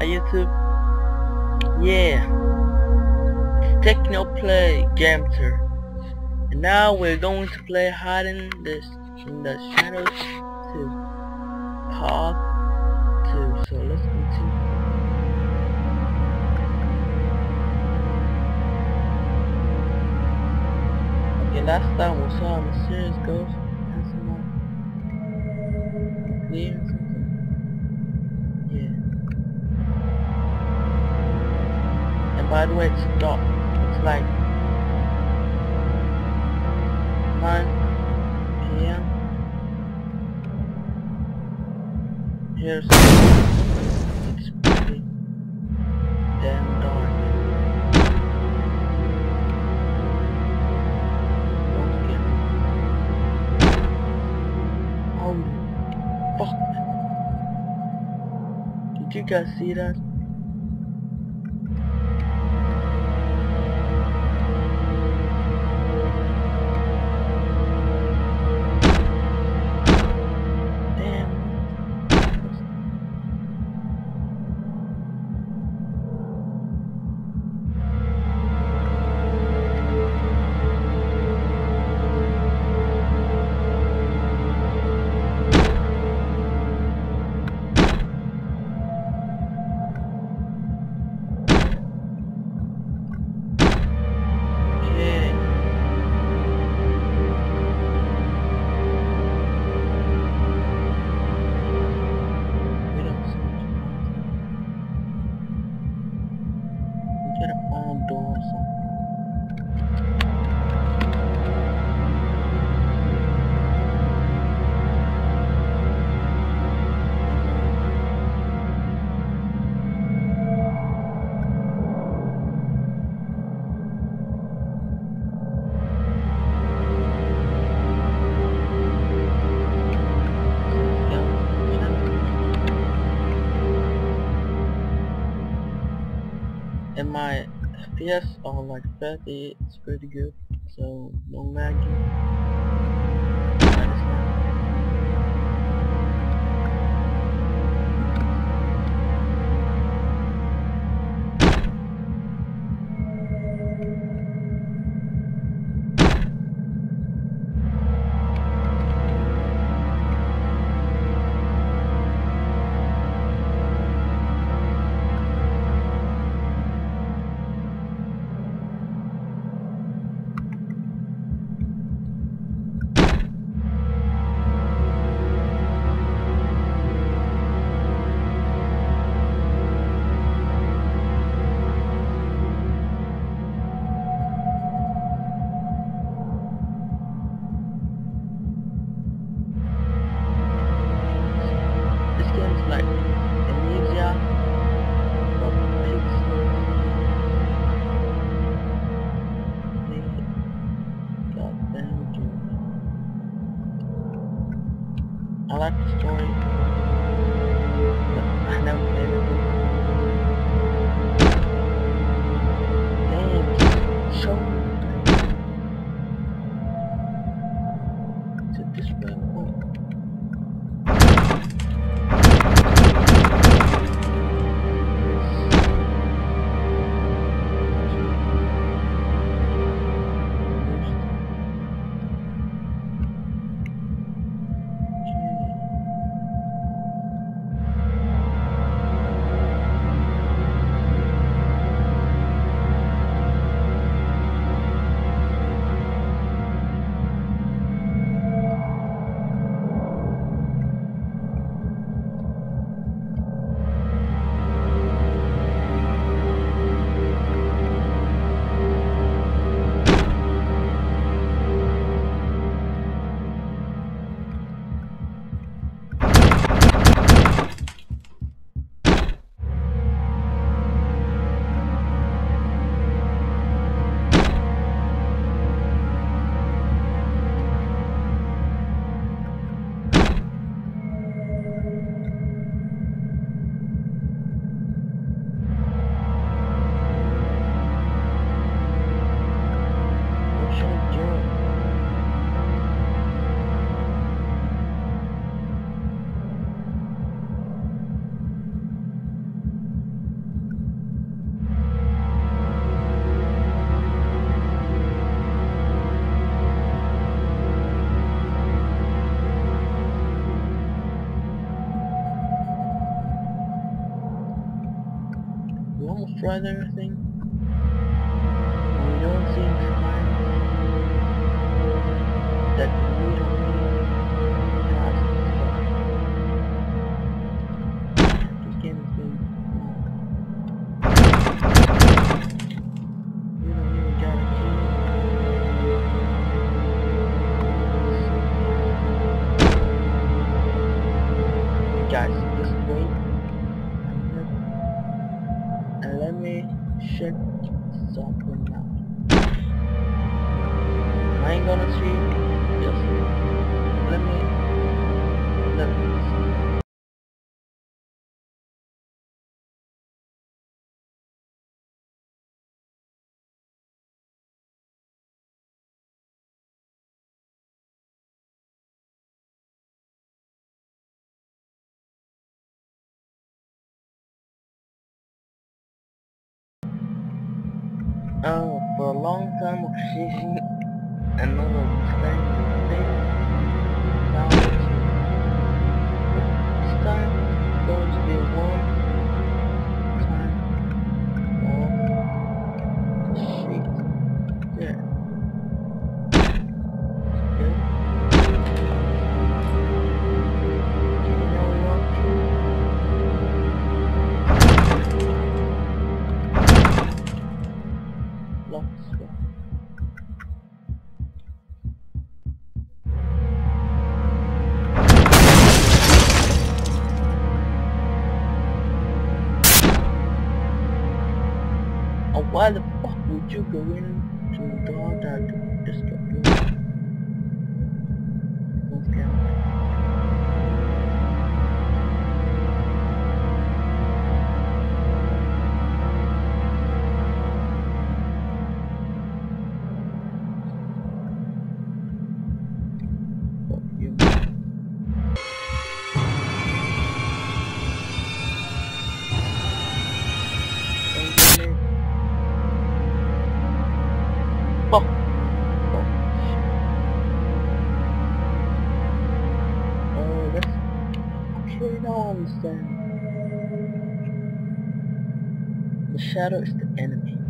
Hi YouTube. Yeah, it's Technoplay Gamter, and now we're going to play hide in the shadows to part 2. So let's continue. Okay, last time we saw a mysterious ghost passing by. Clear or something. Yeah. And by the way, it's dark. It's like 9 p.m. Here's it's pretty damn dark. Don't get me. Holy fuck. Did you guys see that? And my FPS are like 30, it's pretty good, so no lagging. Like amnesia or goddamn dude. I like the story, but I never played it before. Damn, show me to this way. destroyed everything. We don't see signs that we don't need past stuff. This game is being we don't even got a key. Guys, just wait and let me check something out. I ain't gonna cheat, just let me see. Oh, for a long time of chasing another Mustang thing, found it. This time it's going to be one time of shit. There. Okay. You know what? Let's go. Oh, why the fuck would you go into the door that destroyed you? Don't scare me. Fuck you. Don't get me. Fuck. Oh, shit. Oh, that's... I truly don't understand. The shadow is the enemy.